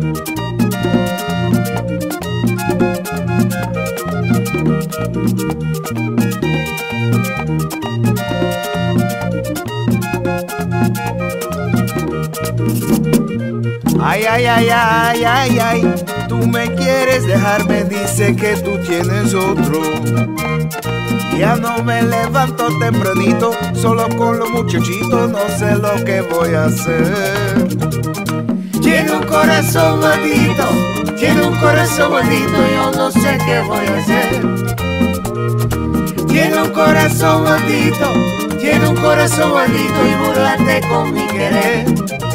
Ay, ay, ay, ay, ay, ay, tú me quieres dejar, me dice que tú tienes otro. Ya no me levanto tempranito, solo con los muchachitos, no sé lo que voy a hacer. Tiene un corazón maldito, tiene un corazón maldito, yo no sé qué voy a hacer. Tiene un corazón maldito, tiene un corazón maldito y burlate con mi querer.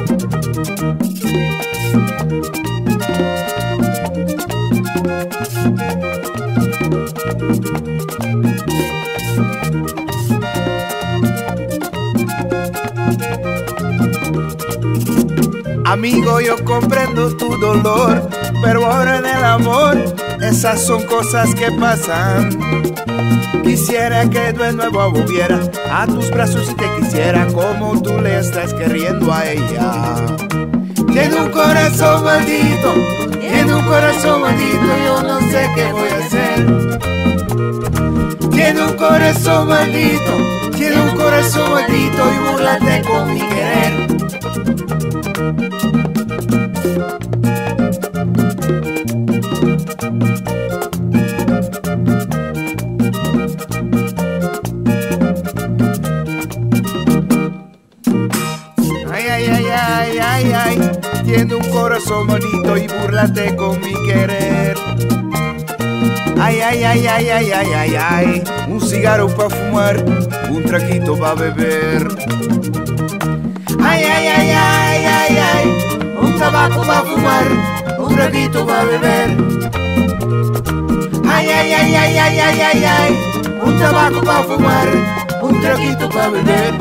Amigo, yo comprendo tu dolor, pero ahora en el amor, esas son cosas que pasan. Quisiera que de nuevo volviera a tus brazos y te quisiera como tú le estás queriendo a ella. Tiene un corazón maldito, tiene un corazón maldito, yo no sé qué voy a hacer. Tiene un corazón maldito, tiene un corazón maldito y burlate con mi querer. Ay, ay, ay, ay, ay, ay, tiene un corazón bonito y burlate con mi querer. Ay, ay, ay, ay, ay, ay, ay, ay, un cigarro para fumar, un traguito para beber. Ay, ay, ay, ay, ay, ay, un tabaco para fumar, un traguito para beber. Ay, ay, ay, ay, ay, ay, ay, ay, un tabaco para fumar, un traguito para beber.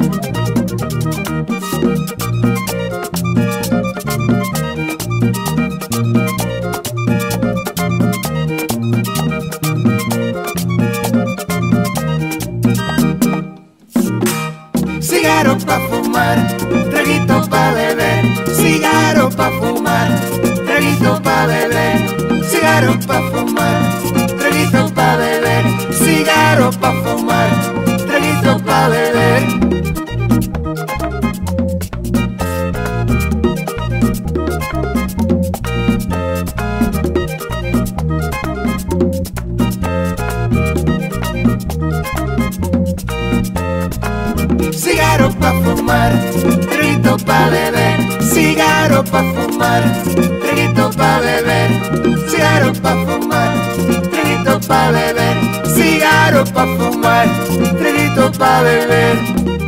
Cigarro pa' fumar, traguito pa' beber. Cigarro pa' fumar, traguito pa' beber. Cigarro pa' fumar, traguito pa' beber. Cigarro pa' fumar, traguito pa' beber. Cigarro pa' fumar, traguito pa' beber. Cigarro pa' fumar, traguito pa' beber. Cigarro pa' fumar, traguito pa' beber. Cigarro pa' fumar, traguito pa' beber.